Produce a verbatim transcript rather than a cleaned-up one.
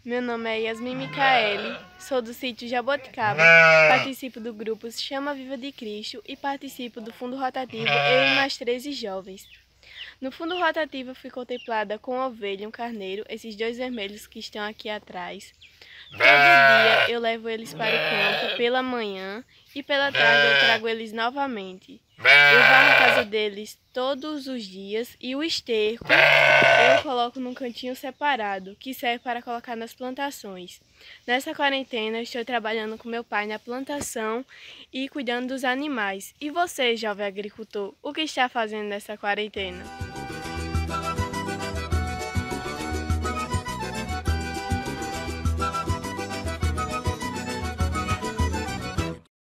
Meu nome é Yasmin Micaele, sou do sítio Jaboticaba, participo do grupo Chama Viva de Cristo e participo do Fundo Rotativo Eu e mais treze jovens. No Fundo Rotativo fui contemplada com uma ovelha e um carneiro, esses dois vermelhos que estão aqui atrás. Todo dia eu levo eles para o campo pela manhã e pela tarde eu trago eles novamente. Eu varro a casa deles todos os dias e o esterco eu coloco num cantinho separado, que serve para colocar nas plantações. Nessa quarentena eu estou trabalhando com meu pai na plantação e cuidando dos animais. E você, jovem agricultor, o que está fazendo nessa quarentena?